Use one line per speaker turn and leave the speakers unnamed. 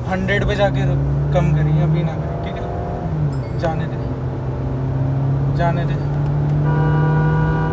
100 पे जाके कम करिए, अभी ना करें, ठीक है? जाने दे, जाने दे।